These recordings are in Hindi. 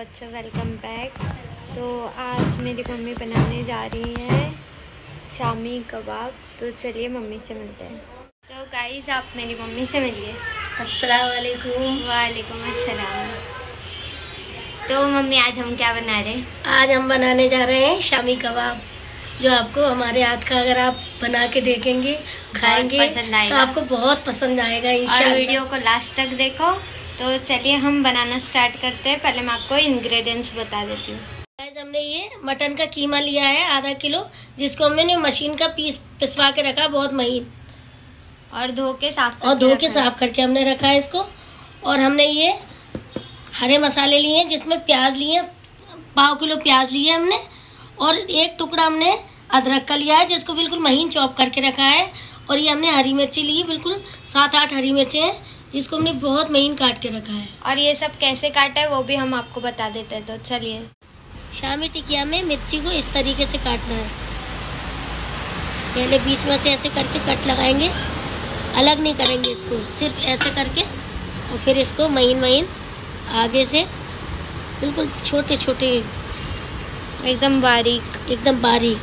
बच्चों, वेलकम बैक। तो आज मेरी मम्मी बनाने जा रही है शामी कबाब। तो चलिए मम्मी से मिलते हैं। तो गाइस, आप मेरी मम्मी से मिलिए। अस्सलाम वालेकुम। वालेकुम अस्सलाम। तो मम्मी, आज हम क्या बना रहे हैं? आज हम बनाने जा रहे हैं शामी कबाब, जो आपको हमारे हाथ का अगर आप बना के देखेंगे, खाएंगे तो आपको बहुत पसंद आएगा इंशाल्लाह। और वीडियो को लास्ट तक देखो। तो चलिए हम बनाना स्टार्ट करते हैं। पहले मैं आपको इंग्रेडिएंट्स बता देती हूँ। आज हमने ये मटन का कीमा लिया है आधा किलो, जिसको हमने मशीन का पिसवा के रखा बहुत महीन, और धो के साफ करके हमने रखा है इसको। और हमने ये हरे मसाले लिए हैं, जिसमें प्याज लिए, 1/2 किलो प्याज लिए हमने, और एक टुकड़ा हमने अदरक का लिया है, जिसको बिल्कुल महीन चॉप करके रखा है। और ये हमने हरी मिर्ची ली, बिल्कुल 7-8 हरी मिर्चें हैं, जिसको हमने बहुत महीन काट के रखा है। और ये सब कैसे काटा है वो भी हम आपको बता देते हैं। तो चलिए, शामी टिकिया में मिर्ची को इस तरीके से काटना है। पहले बीच में से ऐसे करके कट लगाएंगे, अलग नहीं करेंगे इसको, सिर्फ ऐसे करके, और फिर इसको महीन आगे से बिल्कुल छोटे छोटे, एकदम बारीक।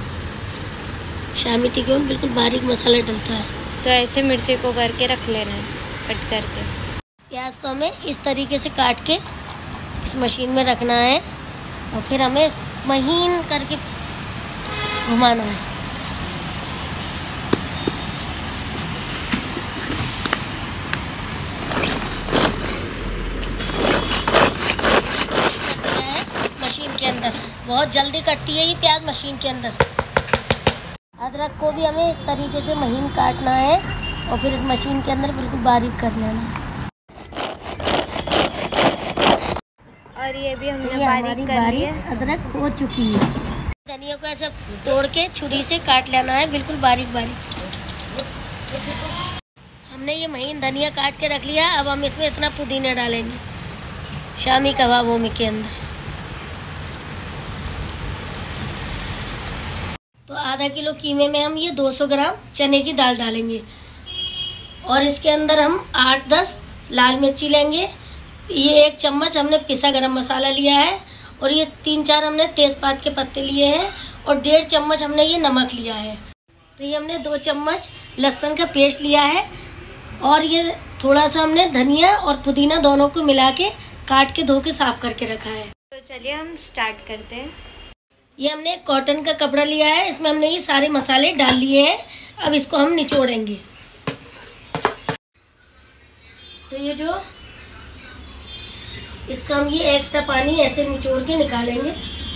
शामी टिकिया में बिल्कुल बारीक मसाला डलता है। तो ऐसे मिर्ची को करके रख लेना है, कट करके। प्याज को हमें इस तरीके से काट के इस मशीन में रखना है, और फिर हमें महीन करके घुमाना है। मशीन के अंदर बहुत जल्दी कटती है ये प्याज मशीन के अंदर। अदरक को भी हमें इस तरीके से महीन काटना है, और फिर इस मशीन के अंदर बिल्कुल बारीक कर लेना है। और ये भी हमने तो बारीक कर लिया। अदरक हो चुकी है। धनिया को ऐसा तोड़ के छुरी से काट लेना है, बिल्कुल बारीक। हमने ये महीन धनिया काट के रख लिया। अब हम इसमें इतना पुदीना डालेंगे शामी कबाबों में के अंदर। तो आधा किलो कीमे में हम ये 200 ग्राम चने की दाल डालेंगे, और इसके अंदर हम 8-10 लाल मिर्ची लेंगे। ये 1 चम्मच हमने पिसा गरम मसाला लिया है, और ये 3-4 हमने तेजपात के पत्ते लिए हैं, और 1.5 चम्मच हमने ये नमक लिया है। तो ये हमने 2 चम्मच लहसुन का पेस्ट लिया है, और ये थोड़ा सा हमने धनिया और पुदीना दोनों को मिला के काट के धो के साफ करके रखा है। तो चलिए हम स्टार्ट करते हैं। ये हमने कॉटन का कपड़ा लिया है, इसमें हमने ये सारे मसाले डाल लिए हैं। अब इसको हम निचोड़ेंगे। तो ये जो इसका हम ये एक्स्ट्रा पानी ऐसे निचोड़ के निकालेंगे।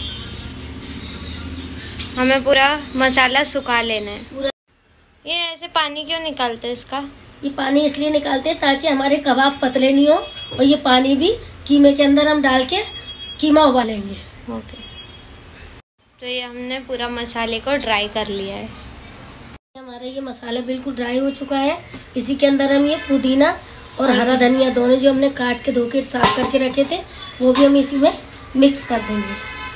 हमें पूरा मसाला सुखा लेना है पूरा। ये ऐसे पानी क्यों निकालते हैं इसका? ये पानी इसलिए निकालते हैं ताकि हमारे कबाब पतले नहीं हो, और ये पानी भी कीमे के अंदर हम डाल के कीमा उबालेंगे। ओके। तो ये हमने पूरा मसाले को ड्राई कर लिया है। हमारा ये मसाला बिल्कुल ड्राई हो चुका है। इसी के अंदर हम ये पुदीना और हरा धनिया दोनों जो हमने काट के धो के साफ करके रखे थे, वो भी हम इसी में मिक्स कर देंगे।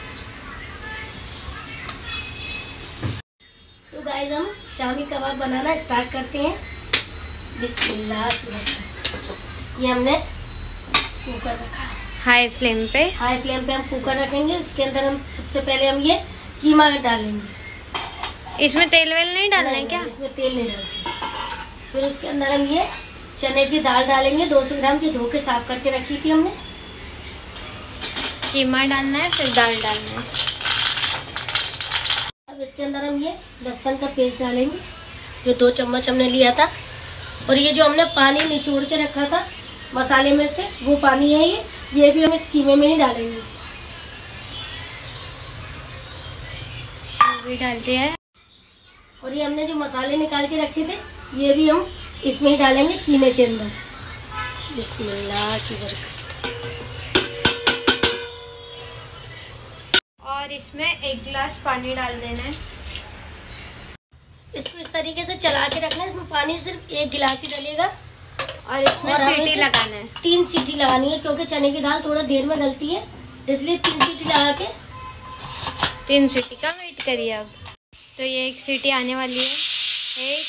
तो गाइस, हम शामी कबाब बनाना स्टार्ट करते हैं। बिस्मिल्लाह। ये हमने कुकर रखा है हाई फ्लेम पे हम कुकर रखेंगे। इसके अंदर हम सबसे पहले हम ये कीमा डालेंगे। इसमें तेल वेल नहीं डालना है क्या? इसमें तेल नहीं डालते। फिर उसके अंदर हम ये चने की दाल डालेंगे, 200 ग्राम की, धो के साफ करके रखी थी हमने। कीमा डालना है, फिर दाल डालना है। अब इसके अंदर हम ये लहसुन का पेस्ट डालेंगे, जो 2 चम्मच हमने लिया था। और ये जो हमने पानी निचोड़ के रखा था मसाले में से, वो पानी है ये भी हम इस कीमे में ही डालेंगे। भी डाल दिया है। और ये हमने जो मसाले निकाल के रखे थे, ये भी हम इसमें ही डालेंगे कीमे के अंदर। बिस्मिल्लाह की बरकत। और इसमें 1 गिलास पानी डाल देना है। इसको इस तरीके से चला के रखना है। इसमें पानी सिर्फ 1 गिलास ही डलेगा, और इसमें सीटी लगाना है। 3 सीटी लगानी है, क्योंकि चने की दाल थोड़ा देर में गलती है, इसलिए 3 सीटी लगा के 3 सीटी का वेट करिए। अब तो ये 1 सीटी आने वाली है। 1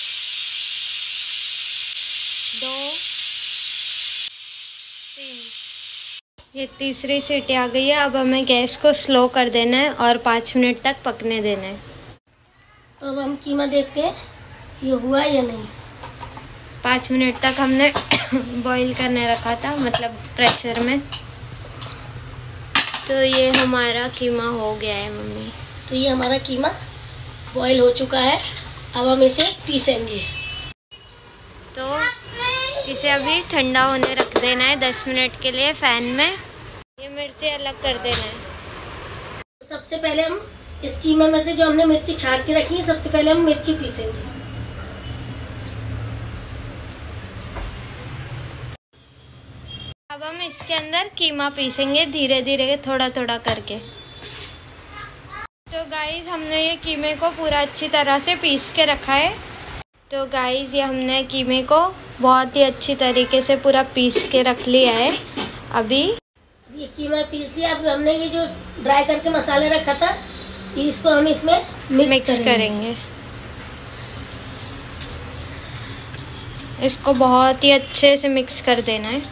2 3 ये तीसरी सीटी आ गई है। अब हमें गैस को स्लो कर देना है और 5 मिनट तक पकने देना है। तो अब हम कीमा देखते हैं ये हुआ या नहीं। 5 मिनट तक हमने बॉईल करने रखा था, मतलब प्रेशर में। तो ये हमारा कीमा हो गया है मम्मी। तो ये हमारा कीमा बॉईल हो चुका है। अब हम इसे पीसेंगे। तो इसे अभी ठंडा होने रख देना है 10 मिनट के लिए फैन में। ये मिर्ची अलग कर देना है। सबसे पहले हम इस कीमे में से जो हमने मिर्ची छांट के रखी है, सबसे पहले हम मिर्ची पीसेंगे। अब हम इसके अंदर कीमा पीसेंगे धीरे धीरे, थोड़ा थोड़ा करके। तो गाइस हमने ये कीमे को पूरा अच्छी तरह से पीस के रखा है। तो गाइस ये हमने कीमे को बहुत ही अच्छी तरीके से पूरा पीस के रख लिया है। अभी ये कीमा पीस लिया। अब हमने ये जो ड्राई करके मसाला रखा था, इसको हम इसमें मिक्स करेंगे। इसको बहुत ही अच्छे से मिक्स कर देना है।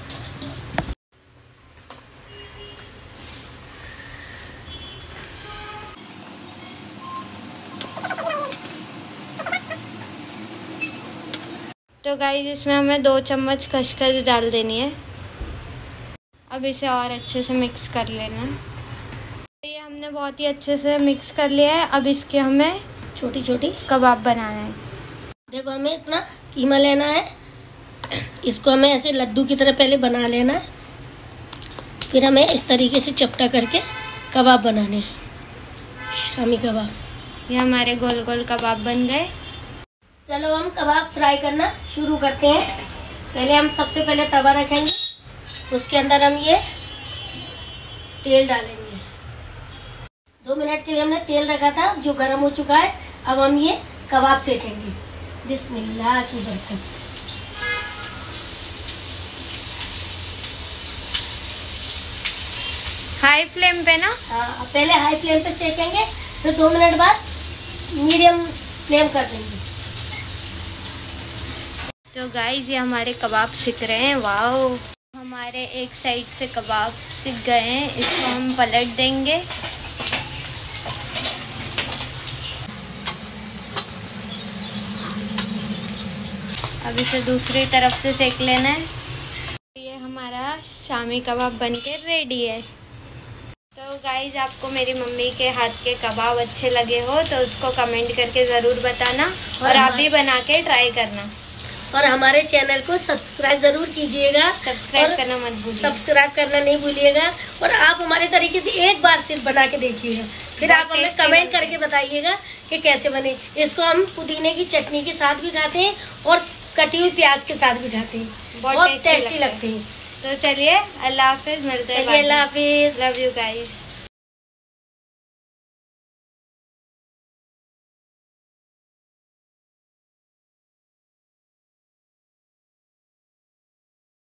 तो गाइस इसमें हमें 2 चम्मच खसखस डाल देनी है। अब इसे और अच्छे से मिक्स कर लेना है। तो ये हमने बहुत ही अच्छे से मिक्स कर लिया है। अब इसके हमें छोटी छोटी कबाब बनाना है। देखो हमें इतना कीमा लेना है, इसको हमें ऐसे लड्डू की तरह पहले बना लेना है, फिर हमें इस तरीके से चपटा करके कबाब बनाने हैं, शामी कबाब। ये हमारे गोल गोल कबाब बन गए। चलो हम कबाब फ्राई करना शुरू करते हैं। पहले हम सबसे पहले तवा रखेंगे, उसके अंदर हम ये तेल डालेंगे। 2 मिनट के लिए हमने तेल रखा था जो गर्म हो चुका है। अब हम ये कबाब सेकेंगे। बिस्मिल्लाह की बरकत। हाई फ्लेम पे ना? हाँ, पहले हाई फ्लेम पे सेकेंगे, फिर 2 मिनट बाद मीडियम फ्लेम कर देंगे। तो गाइस ये हमारे कबाब सिक रहे हैं। वाओ, हमारे एक साइड से कबाब सिक गए हैं। इसको हम पलट देंगे। अब इसे दूसरी तरफ से सेक लेना है। ये हमारा शामी कबाब बनके रेडी है। तो गाइस आपको मेरी मम्मी के हाथ के कबाब अच्छे लगे हो तो उसको कमेंट करके ज़रूर बताना, और आप भी बना के ट्राई करना। और हमारे चैनल को सब्सक्राइब जरूर कीजिएगा। सब्सक्राइब करना मत भूलिए। सब्सक्राइब करना नहीं भूलिएगा। और आप हमारे तरीके से एक बार सिर्फ बना के देखिएगा, फिर आप हमें कमेंट करके बताइएगा कि कैसे बने। इसको हम पुदीने की चटनी के साथ भी खाते हैं और कटी हुई प्याज के साथ भी खाते हैं, बहुत टेस्टी लगते हैं। तो चलिए अल्लाह हाफिज़, मिलते हैं। अल्लाह हाफिज़, लव यू गाइस।